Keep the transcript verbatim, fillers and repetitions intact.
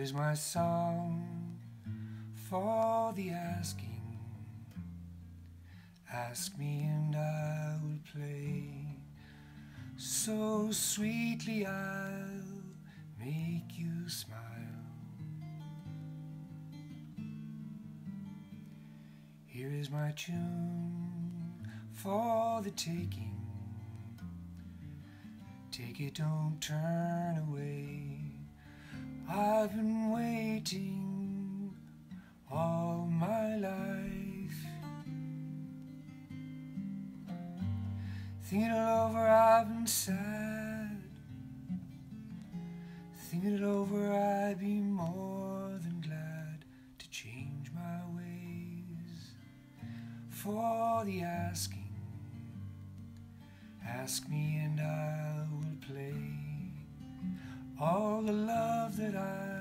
is my song for the asking. Ask me and I will play so sweetly I'll make you smile. Here is my tune for the taking. Take it, don't turn away. I've been waiting all my life. Thinking it over, I've been sad. Thinking it over, I'd be more than glad to change my ways for the asking. Ask me and I will play all the love that I